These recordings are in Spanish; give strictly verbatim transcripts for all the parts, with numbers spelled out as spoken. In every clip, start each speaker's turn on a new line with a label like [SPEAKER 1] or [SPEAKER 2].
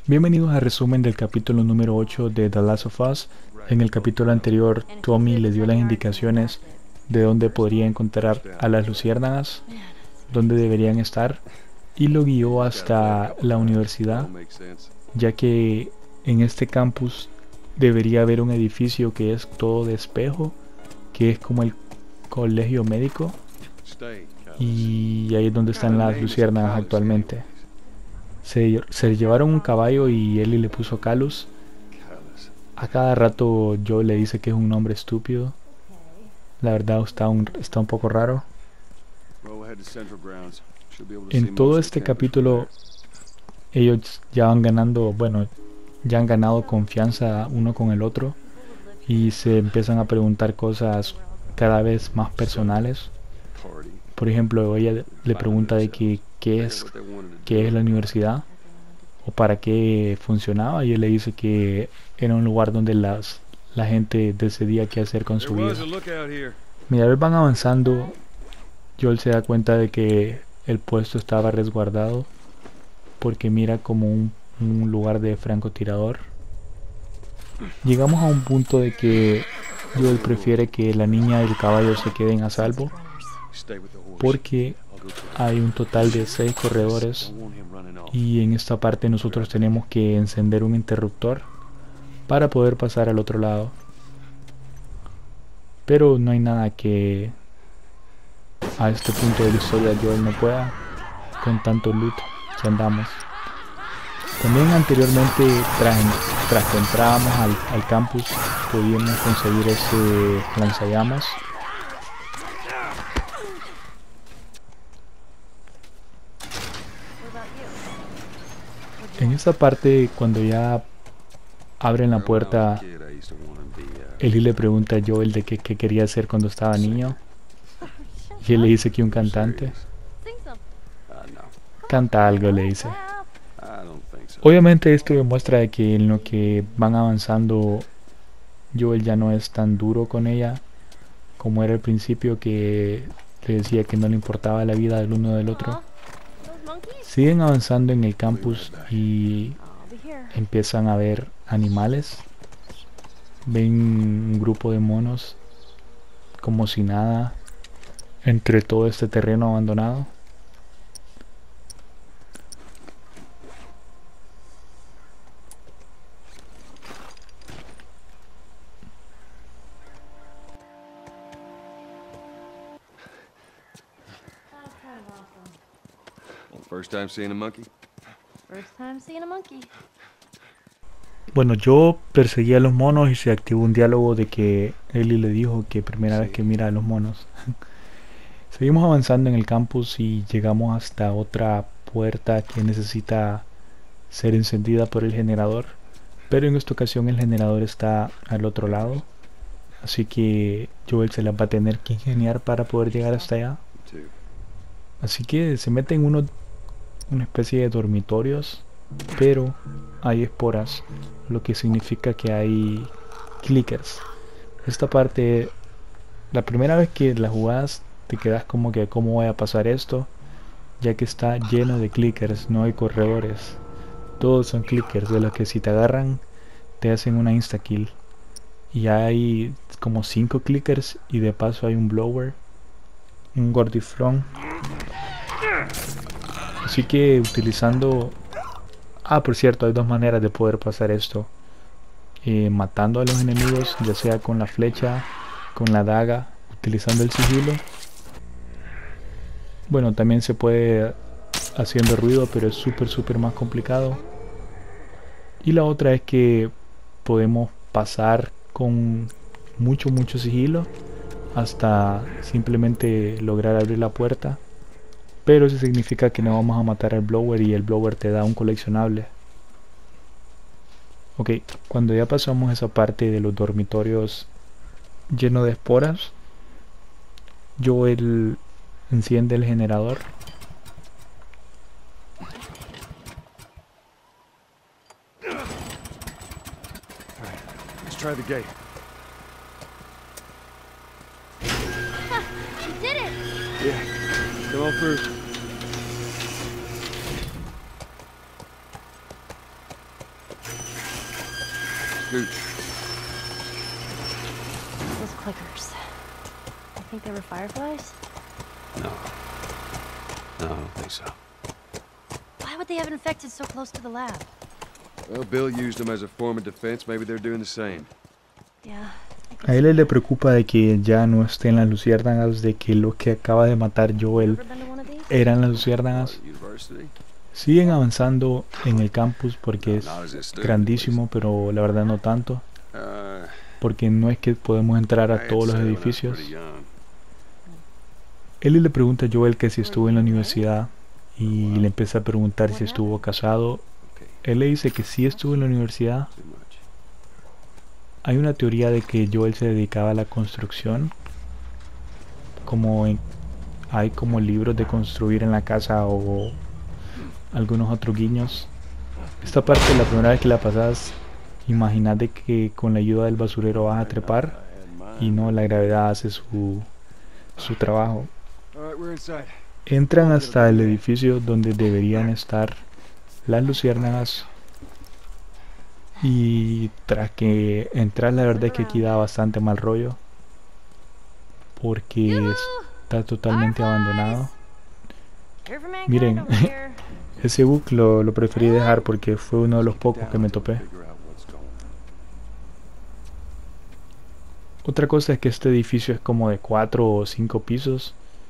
[SPEAKER 1] Bienvenidos al resumen del capítulo número ocho de The Last of Us. En el capítulo anterior, Tommy le dio las indicaciones de dónde podría encontrar a las luciérnagas, dónde deberían estar, y lo guió hasta la universidad, ya que en este campus debería haber un edificio que es todo de espejo, que es como el colegio médico, y ahí es donde están las luciérnagas actualmente. Se, se llevaron un caballo y Ellie le puso Calus. A cada rato Joe le dice que es un nombre estúpido. La verdad está un, está un poco raro. En todo este capítulo ellos ya van ganando, bueno, ya han ganado confianza uno con el otro y se empiezan a preguntar cosas cada vez más personales. Por ejemplo, ella le pregunta de que qué es, qué es la universidad o para qué funcionaba, y él le dice que era un lugar donde las, la gente decidía qué hacer con su vida. Mientras van avanzando, Joel se da cuenta de que el puesto estaba resguardado porque mira como un, un lugar de francotirador. Llegamos a un punto de que Joel prefiere que la niña y el caballo se queden a salvo porque hay un total de seis corredores y en esta parte nosotros tenemos que encender un interruptor para poder pasar al otro lado, pero no hay nada que a este punto de la historia Joel no pueda con tanto loot que andamos. También anteriormente, tras, tras que entrábamos al, al campus, podíamos conseguir ese lanzallamas. En esta parte, cuando ya abren la puerta, Ellie le pregunta a Joel de qué, qué quería hacer cuando estaba niño, y él le dice que un cantante. Canta algo, le dice. Obviamente esto demuestra de que en lo que van avanzando, Joel ya no es tan duro con ella como era al principio, que le decía que no le importaba la vida del uno del otro. Siguen avanzando en el campus y empiezan a ver animales. Ven un grupo de monos como si nada entre todo este terreno abandonado.
[SPEAKER 2] First time seeing a monkey?
[SPEAKER 3] First time seeing a monkey.
[SPEAKER 1] Bueno, yo perseguí a los monos y se activó un diálogo de que Ellie le dijo que primera vez que mira a los monos. Seguimos avanzando en el campus y llegamos hasta otra puerta que necesita ser encendida por el generador, pero en esta ocasión el generador está al otro lado, así que Joel se la va a tener que ingeniar para poder llegar hasta allá. Así que se mete en uno, una especie de dormitorios, pero hay esporas, lo que significa que hay clickers. Esta parte, la primera vez que la jugás, te quedas como que cómo voy a pasar esto, ya que está lleno de clickers, no hay corredores, todos son clickers de los que si te agarran te hacen una insta kill. Y hay como cinco clickers y de paso hay un blower, un gordiflón. Así que utilizando... Ah, por cierto, hay dos maneras de poder pasar esto. Eh, matando a los enemigos, ya sea con la flecha, con la daga, utilizando el sigilo. Bueno, también se puede haciendo ruido, pero es súper, súper más complicado. Y la otra es que podemos pasar con mucho, mucho sigilo hasta simplemente lograr abrir la puerta. Pero eso significa que no vamos a matar al blower y el blower te da un coleccionable. Ok, cuando ya pasamos esa parte de los dormitorios lleno de esporas, Joel enciende el generador.
[SPEAKER 2] Let's try the gate.
[SPEAKER 3] You did it!
[SPEAKER 2] Yeah, come on through. Scoot.
[SPEAKER 3] Those clickers. I think they were fireflies.
[SPEAKER 4] No. No, I don't think so.
[SPEAKER 3] Why would they have infected so close to the lab?
[SPEAKER 2] Well, Bill used them as a form of defense. Maybe they're doing the same.
[SPEAKER 3] Yeah. I
[SPEAKER 1] A
[SPEAKER 3] guess
[SPEAKER 1] él le preocupa de que ya no estén las luciérnagas, de que lo que acaba de matar Joel
[SPEAKER 3] Ever been to one of these?
[SPEAKER 1] eran las luciérnagas.
[SPEAKER 2] What, university?
[SPEAKER 1] Siguen avanzando en el campus porque es
[SPEAKER 2] Not as a student,
[SPEAKER 1] grandísimo, pero la verdad no tanto,
[SPEAKER 2] Uh,
[SPEAKER 1] porque no es que podemos entrar
[SPEAKER 2] I
[SPEAKER 1] a
[SPEAKER 2] had
[SPEAKER 1] todos los
[SPEAKER 2] said when I was
[SPEAKER 1] edificios.
[SPEAKER 2] pretty young.
[SPEAKER 1] Ellie le pregunta a Joel que si estuvo en la universidad y le empieza a preguntar si estuvo casado.
[SPEAKER 2] Okay,
[SPEAKER 1] Él le dice que sí estuvo en la universidad.
[SPEAKER 2] too much.
[SPEAKER 1] Hay una teoría de que Joel se dedicaba a la construcción, como en- hay como libros de construir en la casa o algunos otros guiños. Esta parte, la primera vez que la pasas, imagínate que con la ayuda del basurero vas a trepar y no, la gravedad hace su, su trabajo.
[SPEAKER 2] All right, we're inside.
[SPEAKER 1] Entran hasta el edificio donde deberían estar las luciérnagas. Y tras que entrar, la verdad es que aquí da bastante mal rollo, porque está totalmente abandonado.
[SPEAKER 3] Here for mankind
[SPEAKER 1] Miren,
[SPEAKER 3] over here.
[SPEAKER 1] ese bug lo, lo preferí dejar porque fue uno de los pocos que me topé.
[SPEAKER 2] Figure out what's going on.
[SPEAKER 1] Otra cosa es que este edificio es como de cuatro o cinco pisos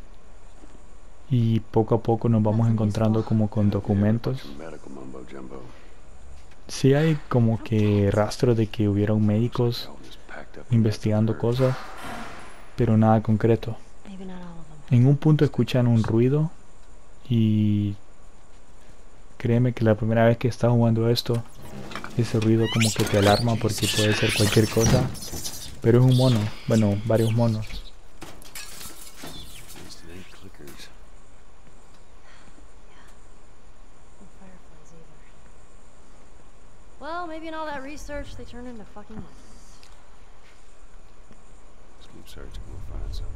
[SPEAKER 1] y poco a poco nos vamos encontrando como con documentos.
[SPEAKER 2] Medical mumbo jumbo.
[SPEAKER 1] Sí hay como que rastros de que hubieron médicos
[SPEAKER 2] Just packed up.
[SPEAKER 1] investigando cosas, pero nada concreto.
[SPEAKER 3] Maybe not all of them.
[SPEAKER 1] En un punto escuchan un ruido y créeme que la primera vez que estás jugando esto, ese ruido como que te alarma porque puede ser cualquier cosa, pero es un mono, bueno, varios monos.
[SPEAKER 2] These ain't clickers.
[SPEAKER 3] No fireflies either. Well, maybe in all that research they turned into fucking monkeys.
[SPEAKER 2] Let's keep searching. We'll find some.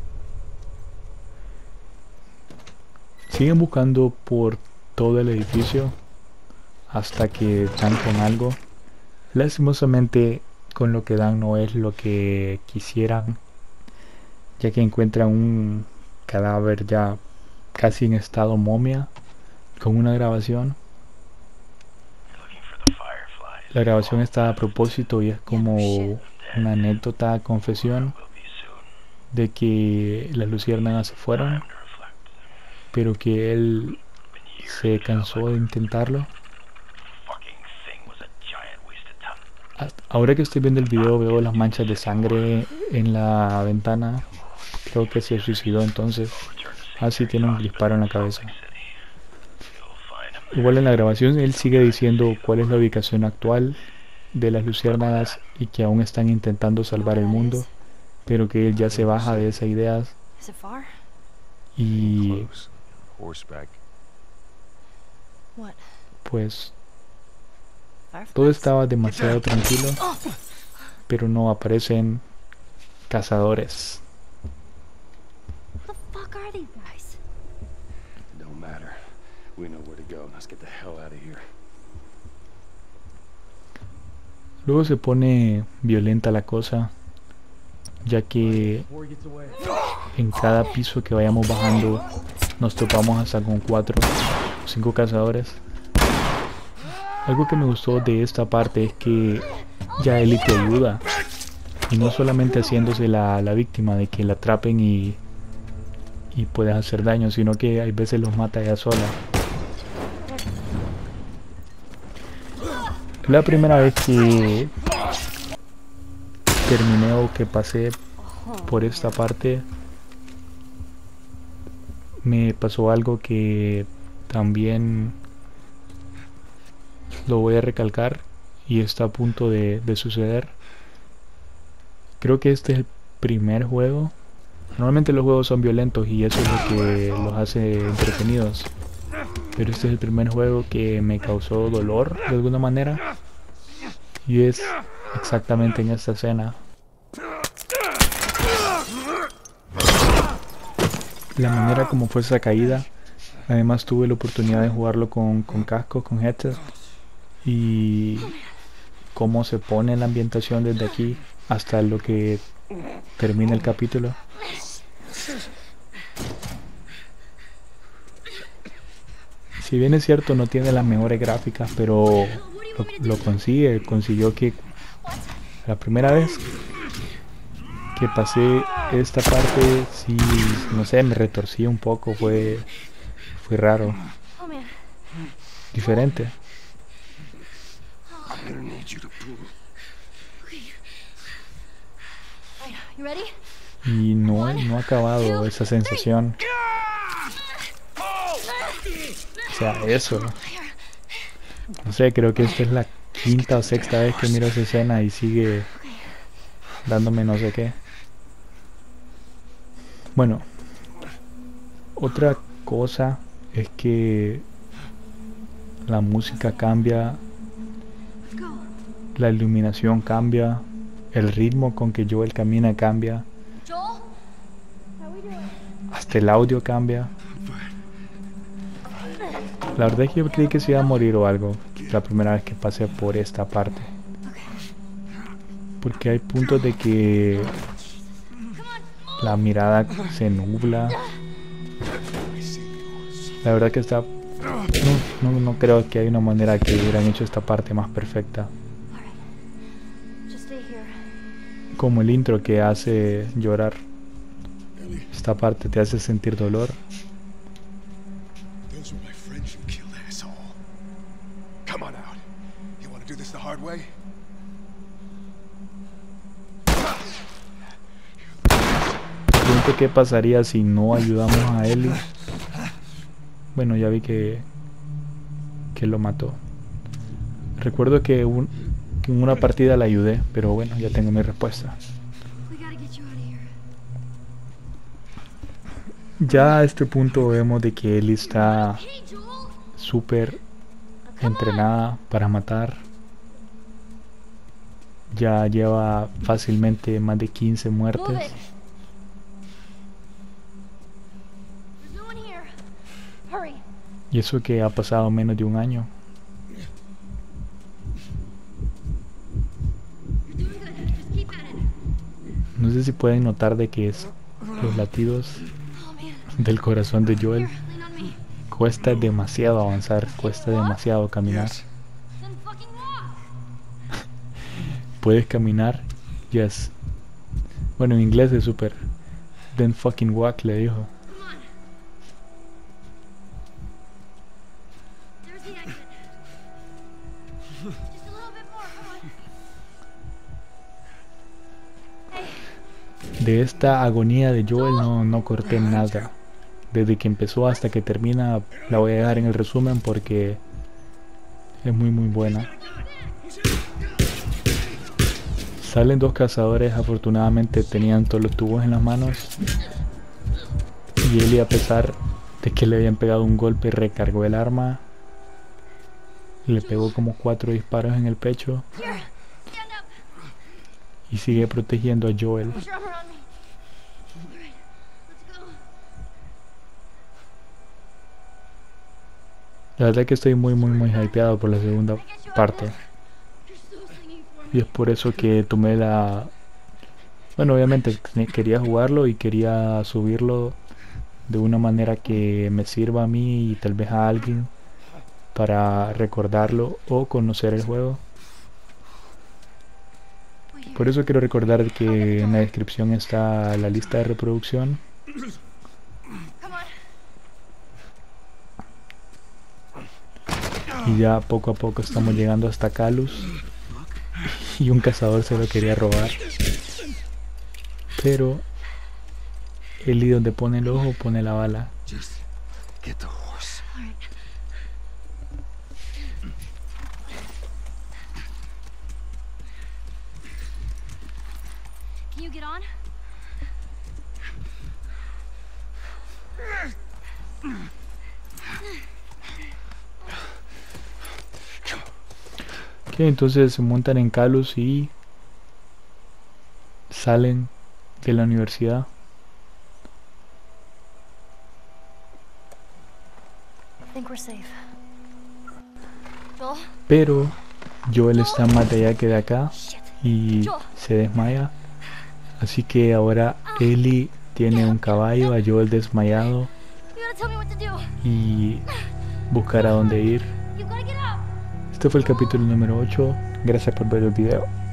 [SPEAKER 1] Siguen buscando por todo el edificio hasta que dan con algo. Lastimosamente, con lo que dan no es lo que quisieran, ya que encuentran un cadáver ya casi en estado momia con una grabación. La grabación está a propósito y es como una anécdota, confesión de que las luciérnagas se fueron, pero que él se cansó de intentarlo. Hasta ahora que estoy viendo el video veo las manchas de sangre en la ventana. Creo que se suicidó entonces. Así tiene un disparo en la cabeza. Igual en la grabación él sigue diciendo cuál es la ubicación actual de las luciérnagas y que aún están intentando salvar el mundo, pero que él ya se baja de esa idea
[SPEAKER 3] Is it far?
[SPEAKER 1] y
[SPEAKER 2] Close. Horseback.
[SPEAKER 3] What?
[SPEAKER 1] pues
[SPEAKER 3] Fireflies?
[SPEAKER 1] todo estaba demasiado tranquilo, pero no aparecen cazadores.
[SPEAKER 3] What the fuck are these guys?
[SPEAKER 2] Don't matter. We know where to go. Let's get the hell out of here.
[SPEAKER 1] Luego se pone violenta la cosa, ya que en cada piso que vayamos bajando nos topamos hasta con cuatro o cinco cazadores. Algo que me gustó de esta parte es que ya Ellie te ayuda, y no solamente haciéndose la, la víctima de que la atrapen y, y puedes hacer daño, sino que hay veces los mata ella sola. La primera vez que terminé o que pasé por esta parte, me pasó algo que también lo voy a recalcar y está a punto de, de suceder. Creo que este es el primer juego. Normalmente los juegos son violentos y eso es lo que los hace entretenidos, pero este es el primer juego que me causó dolor de alguna manera, y es exactamente en esta escena. La manera como fue esa caída. Además tuve la oportunidad de jugarlo con, con casco, con headset, y cómo se pone la ambientación desde aquí hasta lo que termina el capítulo. Si bien es cierto, no tiene las mejores gráficas, pero lo, lo consigue, consiguió que la primera vez que pasé esta parte, sí, no sé, me retorcí un poco, fue, fue raro,
[SPEAKER 3] Oh man.
[SPEAKER 1] diferente.
[SPEAKER 2] I'm gonna need you to pull.
[SPEAKER 3] Alright, you ready?
[SPEAKER 1] Y no, no ha acabado esa sensación. O sea, eso. No sé, creo que esta es la quinta o sexta vez que miro esa escena y sigue dándome no sé qué. Bueno, otra cosa es que la música cambia, la iluminación cambia, el ritmo con que Joel camina cambia,
[SPEAKER 3] Joel? How we doing?
[SPEAKER 1] hasta el audio cambia. La verdad es que yo creí que se iba a morir o algo la primera vez que pasé por esta parte. Porque hay puntos de que la mirada se nubla. La verdad que está... No, no, no creo que hay una manera que hubieran hecho esta parte más perfecta.
[SPEAKER 3] Just stay here.
[SPEAKER 1] Como el intro que hace llorar. Esta parte te hace sentir dolor.
[SPEAKER 2] Those were my friends you killed, asshole. Come on out. You want to do this the hard way?
[SPEAKER 1] Pregunto qué pasaría si no ayudamos a Ellie. Bueno, ya vi que que lo mató. Recuerdo que, un, que en una partida la ayudé, pero bueno, ya tengo mi respuesta.
[SPEAKER 3] We gotta get you out of here.
[SPEAKER 1] Ya a este punto vemos de que Ellie está
[SPEAKER 3] Hey, Joel!
[SPEAKER 1] súper entrenada para matar. Ya lleva fácilmente más de quince
[SPEAKER 3] Move
[SPEAKER 1] muertes.
[SPEAKER 3] it. There's no one here. Hurry.
[SPEAKER 1] Y eso que ha pasado menos de un año.
[SPEAKER 3] You're doing good. Just keep at it.
[SPEAKER 1] No sé si pueden notar de que es los latidos
[SPEAKER 3] Oh man.
[SPEAKER 1] del corazón de Joel.
[SPEAKER 3] Here, lean on me.
[SPEAKER 1] Cuesta demasiado avanzar, cuesta demasiado caminar.
[SPEAKER 3] Then fucking walk.
[SPEAKER 1] Puedes caminar, yes. Bueno, en inglés es súper. Then fucking walk, le dijo.
[SPEAKER 3] Come on. There's the exit. Just a little bit more. Come on. Hey,
[SPEAKER 1] De esta agonía de Joel no, no corté nada. Desde que empezó hasta que termina la voy a dejar en el resumen porque es muy muy buena. Salen dos cazadores, afortunadamente tenían todos los tubos en las manos. Y Ellie, a pesar de que le habían pegado un golpe, recargó el arma. Le pegó como cuatro disparos en el pecho
[SPEAKER 3] here. Stand up.
[SPEAKER 1] y sigue protegiendo a Joel.
[SPEAKER 3] Put your arm around me. All right. Let's go.
[SPEAKER 1] La verdad que estoy muy muy muy hypeado por la segunda parte.
[SPEAKER 3] You're so singing for me.
[SPEAKER 1] Y es por eso que tomé la... Bueno, obviamente quería jugarlo y quería subirlo de una manera que me sirva a mí y tal vez a alguien para recordarlo o conocer el juego.
[SPEAKER 3] Wait here.
[SPEAKER 1] Por eso quiero recordar que en la descripción está la lista de reproducción.
[SPEAKER 3] Come on.
[SPEAKER 1] Y ya poco a poco estamos llegando hasta Calus. Y un cazador se lo quería robar. Pero Ellie, donde pone el ojo, pone la bala.
[SPEAKER 2] Just get the horse.
[SPEAKER 3] All right. Can you get on?
[SPEAKER 1] Ok, entonces se montan en Calus y salen de la universidad.
[SPEAKER 3] I think we're safe. Joel?
[SPEAKER 1] Pero Joel está más de allá que de acá
[SPEAKER 3] Shit.
[SPEAKER 1] y se desmaya. Así que ahora Ellie tiene un caballo, a Joel desmayado,
[SPEAKER 3] You gotta tell me what to do.
[SPEAKER 1] y buscar a dónde ir.
[SPEAKER 3] You gotta get up.
[SPEAKER 1] Este fue el capítulo número ocho. Gracias por ver el video.